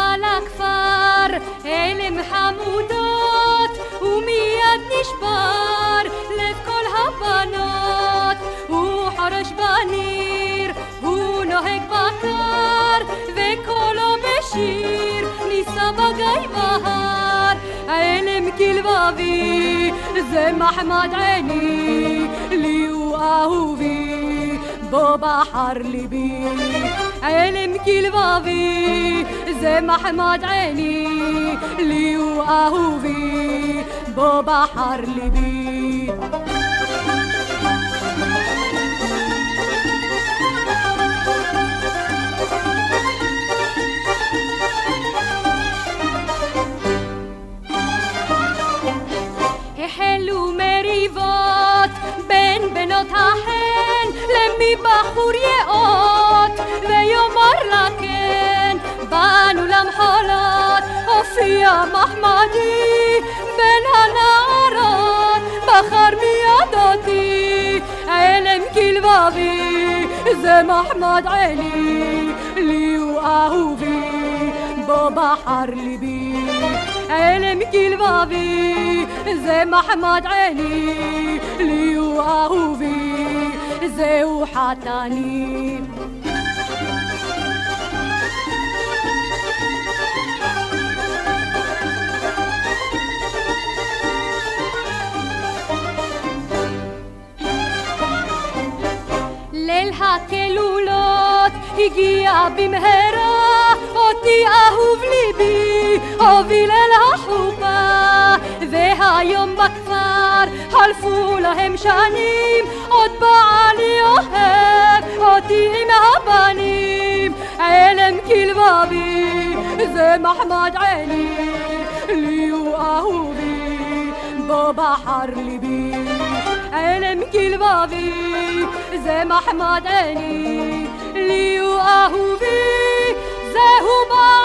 על הכפר אלם חמודות ומיד נשבר לב כל הבנות. הוא חורש בניר, הוא נוהג בקר וקולו בשיר נישא בגיא בהר. אלם כלבבי זה מחמד עיני לי הוא אהובי בו בחר ליבי. אלם כלבבי זה מחמד עיני לי הוא אהובי בו בחר ליבי. החלו מריבות בין בנות החן למי בחור יאות ויאמר לה כן. באנו למחולות הופיע מחמדי בין הנערות בחר מיד אותי. אלם כלבבי זה מחמד עיני לי הוא אהובי בו בחר ליבי. אלם כלבבי זה מחמד עיני לי הוא אהובי זהו חתני. ליל הכלולות הגיע במהרה אותי אהוב ליבי הוביל אל החופה. והיום בכפר חלפו להם שנים עוד בעלי אוהב אותי עם הבנים. אלם כלבבי זה מחמד עיני לי הוא אהובי בו בחר ליבי. אלם כלבבי זה מחמד עיני לי הוא אהובי זהו